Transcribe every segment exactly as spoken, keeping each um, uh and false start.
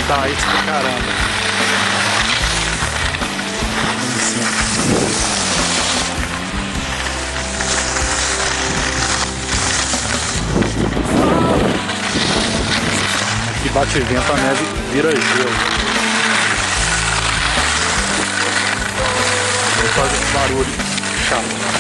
Tá isso pra caramba. Aqui bate vento, a neve vira gelo. E faz esse barulho chato.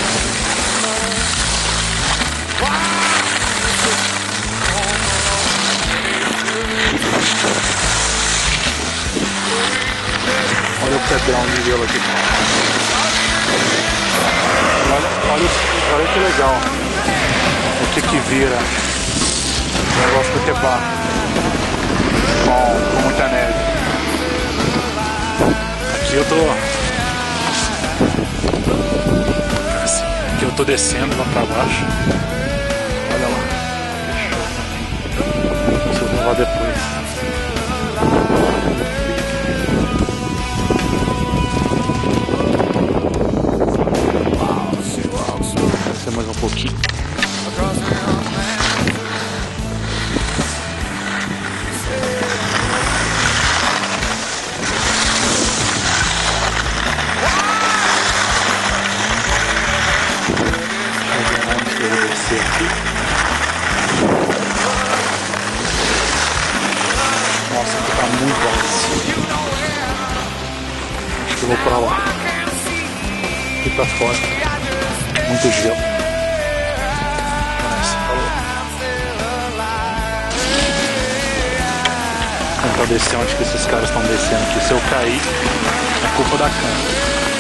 Olha o pedrão de gelo aqui. Olha, olha, olha que legal. O que que vira. O negócio do quebrar. Com, com muita neve. Aqui eu tô. Aqui eu tô descendo lá pra baixo. Olha lá. Deixa eu levar depois. Mais um pouquinho. Eu vou descer aqui. Nossa, aqui tá muito alto. Acho que eu vou pra lá. Aqui tá fora. Muito gelo. Tentar descer onde que esses caras estão descendo aqui. Se eu cair, é culpa da câmera.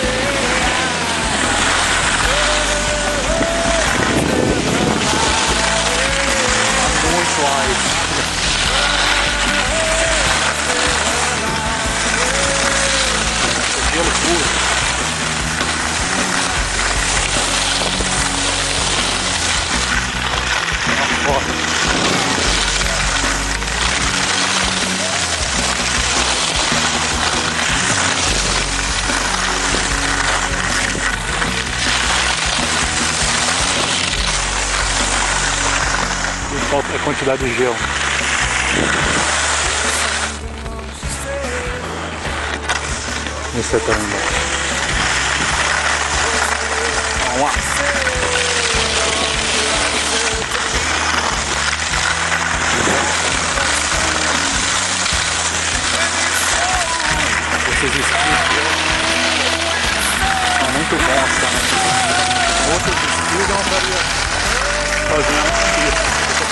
Muito alto. Gelo puro. Ó. Falta a quantidade de gelo. Esse é também embaixo. Vamos lá. Esses esquios são muito bons também. Outros esquios não estaria fazendo isso.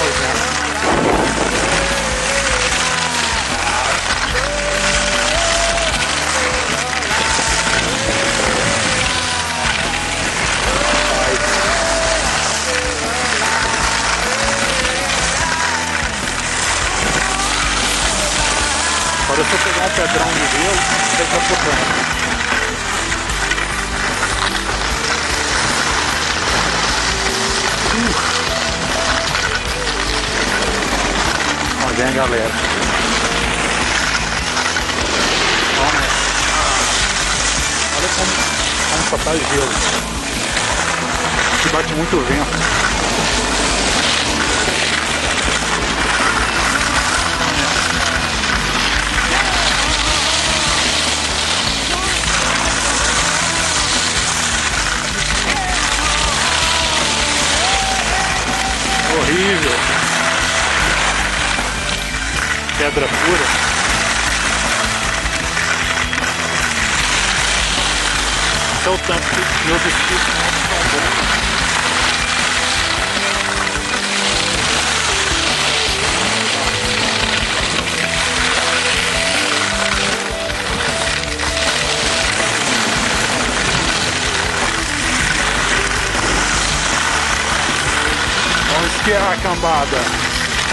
Agora se eu pegar um pedrão de gelo, ele tá sofrendo. Vem, galera. Olha, olha como, como só tá gelo. Aqui bate muito vento. Horrível. Pedra pura. Esse é o tanto que meus esquios são bons. Vamos esquiar a cambada.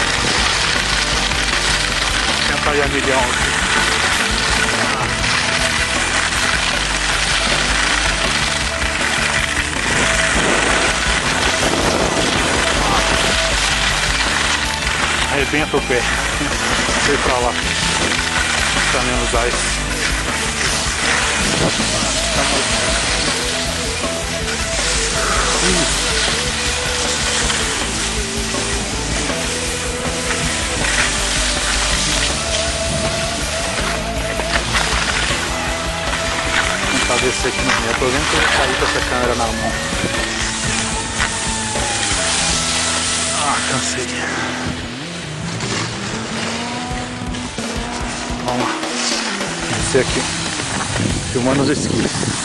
Aí a milhão aqui. Arrebenta o pé. Foi pra lá. Pra menos ice. Isso. descer aqui no meio. Eu tô vendo que eu vou cair com essa câmera na mão. Ah, cansei. Vamos lá. Descer aqui. Filmando os esquis.